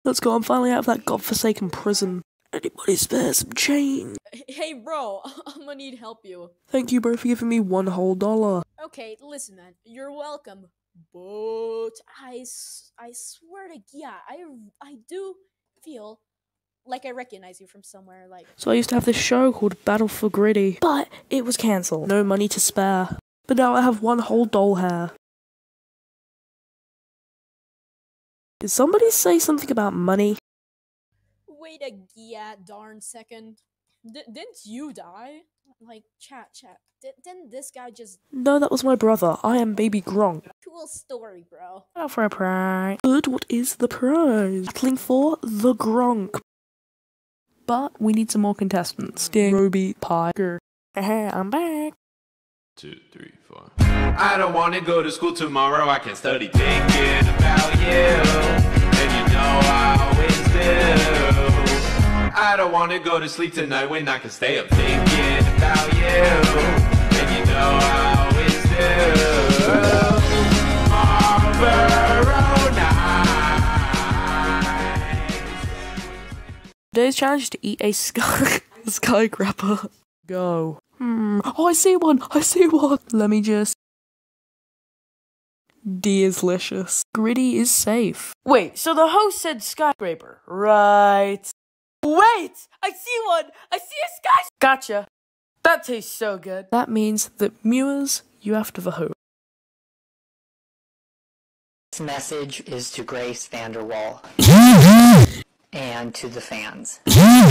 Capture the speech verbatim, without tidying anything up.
Let's go, I'm finally out of that godforsaken prison. Anybody spare some change? Hey bro, I'm gonna need help you. Thank you, bro, for giving me one whole dollar. Okay, listen man, you're welcome. But I, s I swear to yeah, I, I do feel like I recognize you from somewhere, like... So I used to have this show called Battle for Gritty, but it was cancelled. No money to spare. But now I have one whole doll hair. Did somebody say something about money? Wait a yeah darn second. D didn't you die? Like, chat, chat. D didn't this guy just... No, that was my brother. I am Baby Gronk. Cool story, bro. Out for a prize. Good, what is the prize? Battling for the Gronk. But we need some more contestants. Ding, Roby, Piker. Haha, I'm back. Two, three, four. I don't want to go to school tomorrow. I can't study thinking about you. And you know I always do. I don't want to go to sleep tonight when I can stay up thinking about you. And you know I always do. Marlboro night. Today's challenge is to eat a sky skyscraper. Go. Hmm. Oh, I see one. I see one. Let me just. D is licious. Gritty is safe. Wait, so the host said skyscraper, right? Wait! I see one! I see a skyscraper! Gotcha. That tastes so good. That means that viewers, you have to vote. This message is to Grace Vanderwall and to the fans.